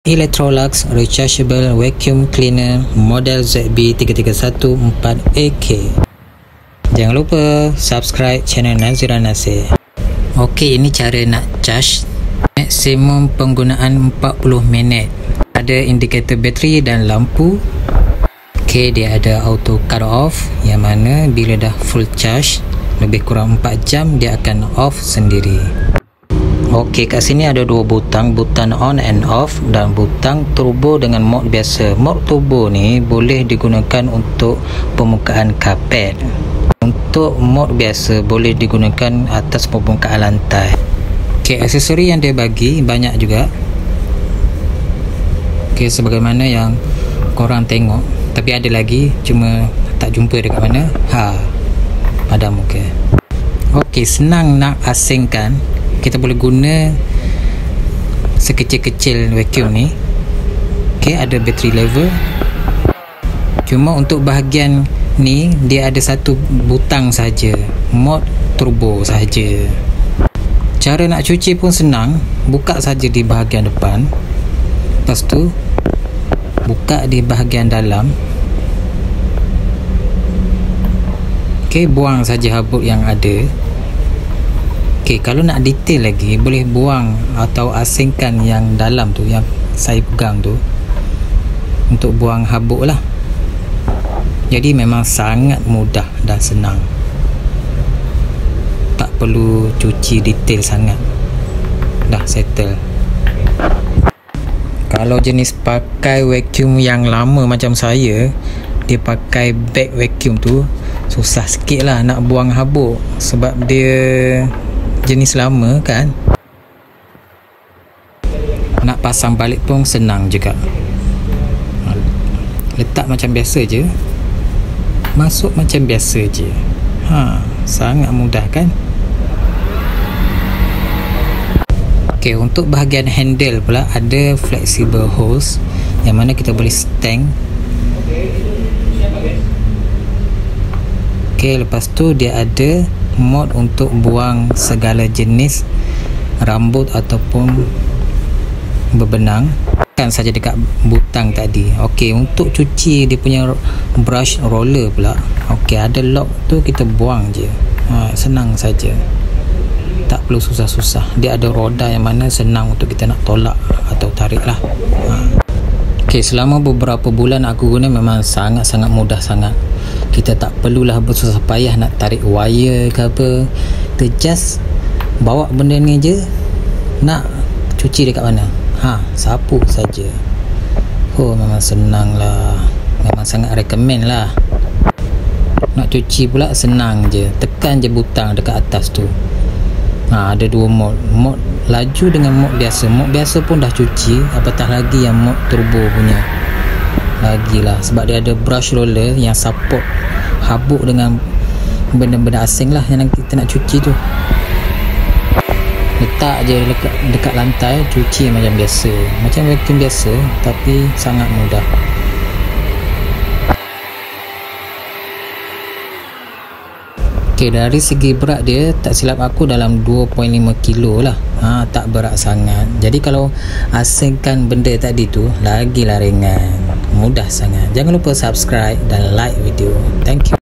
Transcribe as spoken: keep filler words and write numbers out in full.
Electrolux Rechargeable Vacuum Cleaner model Z B tiga tiga satu empat A K. Jangan lupa subscribe channel Nazira Nasir. Okey, ini cara nak charge. Maksimum penggunaan empat puluh minit. Ada indikator bateri dan lampu. Okey, dia ada auto cut off, yang mana bila dah full charge lebih kurang empat jam dia akan off sendiri. Okey, kat sini ada dua butang, butang on and off dan butang turbo dengan mod biasa. Mod turbo ni boleh digunakan untuk permukaan kapet. Untuk mod biasa boleh digunakan atas permukaan lantai. Okey, aksesori yang dia bagi banyak juga. Okey, sebagaimana yang korang tengok, tapi ada lagi, cuma tak jumpa dekat mana. Ha, padam. Okey. Okey, senang nak asingkan. Kita boleh guna sekecil-kecil vacuum ni. Okey, ada battery level. Cuma untuk bahagian ni dia ada satu butang saja, mod turbo saja. Cara nak cuci pun senang. Buka saja di bahagian depan, lepas tu buka di bahagian dalam. Okey, buang saja habuk yang ada. Okey, kalau nak detail lagi boleh buang atau asingkan yang dalam tu, yang saya pegang tu, untuk buang habuk lah. Jadi memang sangat mudah dan senang. Tak perlu cuci detail sangat. Dah settle. Kalau jenis pakai vacuum yang lama macam saya, dia pakai bag vacuum tu, susah sikit lah nak buang habuk. Sebab dia jenis lama kan. Nak pasang balik pun senang juga. Letak macam biasa je, masuk macam biasa je. Ha, sangat mudah kan. Okey, untuk bahagian handle pula ada flexible hose, yang mana kita boleh stang. Okey, lepas tu dia ada mod untuk buang segala jenis rambut ataupun berbenang. Kan saja dekat butang tadi. Okey, untuk cuci dia punya brush roller pula, okey, ada lock tu, kita buang je. Ha, senang saja, tak perlu susah-susah. Dia ada roda yang mana senang untuk kita nak tolak atau tarik lah. Ha. Okey, selama beberapa bulan aku guna memang sangat-sangat mudah sangat. Kita tak perlulah bersusah payah nak tarik wire ke apa. Kita just bawa benda ni je, nak cuci dekat mana, ha, sapu saja. Oh, memang senang lah. Memang sangat recommend lah. Nak cuci pula senang je, tekan je butang dekat atas tu. Ha, ada dua mod, mod laju dengan mod biasa. Mod biasa pun dah cuci, apatah lagi yang mod turbo punya. Lagilah, sebab dia ada brush roller yang support habuk dengan benda-benda asing lah yang kita nak cuci tu. Letak je dekat, dekat lantai, cuci macam biasa, macam vacuum biasa, tapi sangat mudah. Okey, dari segi berat dia, tak silap aku dalam dua perpuluhan lima kilo lah. Ha, tak berat sangat. Jadi kalau asingkan benda tadi tu, lagilah ringan. Mudah sangat. Jangan lupa subscribe dan like video. Thank you.